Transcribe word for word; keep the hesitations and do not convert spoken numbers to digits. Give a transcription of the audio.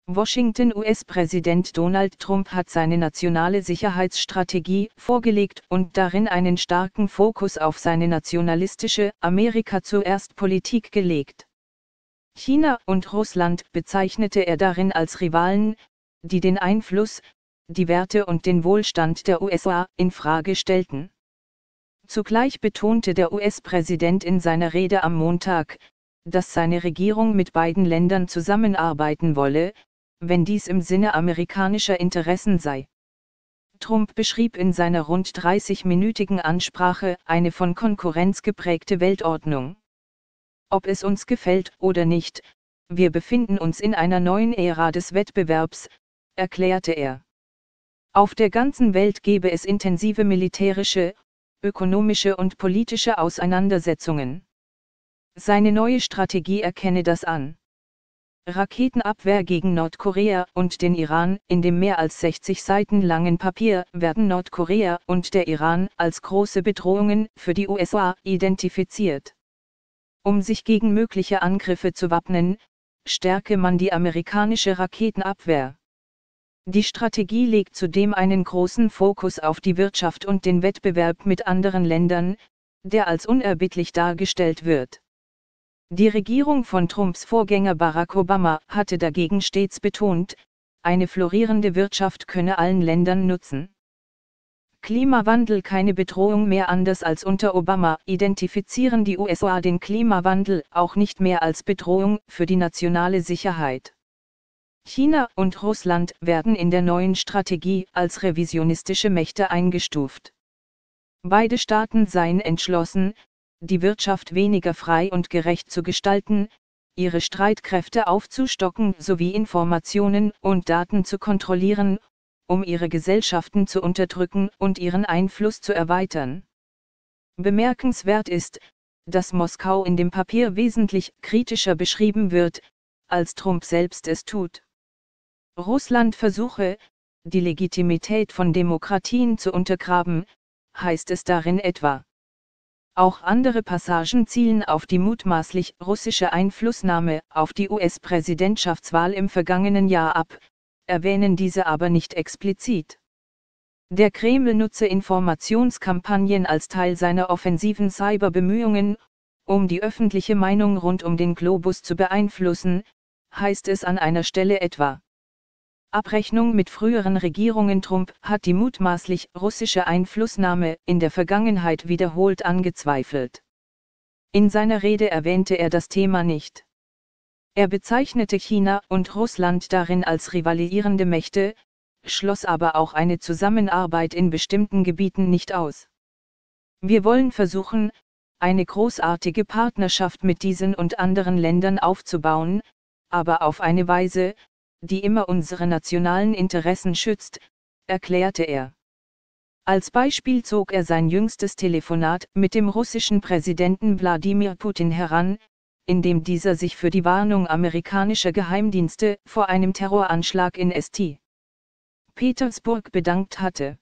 Washington: U S-Präsident Donald Trump hat seine nationale Sicherheitsstrategie vorgelegt und darin einen starken Fokus auf seine nationalistische Amerika-zuerst-Politik gelegt. China und Russland bezeichnete er darin als Rivalen, die den Einfluss, die Werte und den Wohlstand der U S A in Frage stellten. Zugleich betonte der U S-Präsident in seiner Rede am Montag, dass seine Regierung mit beiden Ländern zusammenarbeiten wolle, wenn dies im Sinne amerikanischer Interessen sei. Trump beschrieb in seiner rund dreißigminütigen Ansprache eine von Konkurrenz geprägte Weltordnung. Ob es uns gefällt oder nicht, wir befinden uns in einer neuen Ära des Wettbewerbs, erklärte er. Auf der ganzen Welt gebe es intensive militärische, ökonomische und politische Auseinandersetzungen. Seine neue Strategie erkenne das an. Raketenabwehr gegen Nordkorea und den Iran. In dem mehr als sechzig Seiten langen Papier werden Nordkorea und der Iran als große Bedrohungen für die U S A identifiziert. Um sich gegen mögliche Angriffe zu wappnen, stärke man die amerikanische Raketenabwehr. Die Strategie legt zudem einen großen Fokus auf die Wirtschaft und den Wettbewerb mit anderen Ländern, der als unerbittlich dargestellt wird. Die Regierung von Trumps Vorgänger Barack Obama hatte dagegen stets betont, eine florierende Wirtschaft könne allen Ländern nutzen. Klimawandel keine Bedrohung mehr. Anders als unter Obama identifizieren die U S A den Klimawandel auch nicht mehr als Bedrohung für die nationale Sicherheit. China und Russland werden in der neuen Strategie als revisionistische Mächte eingestuft. Beide Staaten seien entschlossen, die Wirtschaft weniger frei und gerecht zu gestalten, ihre Streitkräfte aufzustocken sowie Informationen und Daten zu kontrollieren, um ihre Gesellschaften zu unterdrücken und ihren Einfluss zu erweitern. Bemerkenswert ist, dass Moskau in dem Papier wesentlich kritischer beschrieben wird, als Trump selbst es tut. Russland versuche, die Legitimität von Demokratien zu untergraben, heißt es darin etwa. Auch andere Passagen zielen auf die mutmaßlich russische Einflussnahme auf die U S-Präsidentschaftswahl im vergangenen Jahr ab, erwähnen diese aber nicht explizit. Der Kreml nutze Informationskampagnen als Teil seiner offensiven Cyberbemühungen, um die öffentliche Meinung rund um den Globus zu beeinflussen, heißt es an einer Stelle etwa. Abrechnung mit früheren Regierungen. Trump hat die mutmaßlich russische Einflussnahme in der Vergangenheit wiederholt angezweifelt. In seiner Rede erwähnte er das Thema nicht. Er bezeichnete China und Russland darin als rivalisierende Mächte, schloss aber auch eine Zusammenarbeit in bestimmten Gebieten nicht aus. Wir wollen versuchen, eine großartige Partnerschaft mit diesen und anderen Ländern aufzubauen, aber auf eine Weise, die immer unsere nationalen Interessen schützt, erklärte er. Als Beispiel zog er sein jüngstes Telefonat mit dem russischen Präsidenten Wladimir Putin heran, in dem dieser sich für die Warnung amerikanischer Geheimdienste vor einem Terroranschlag in Sankt Petersburg bedankt hatte.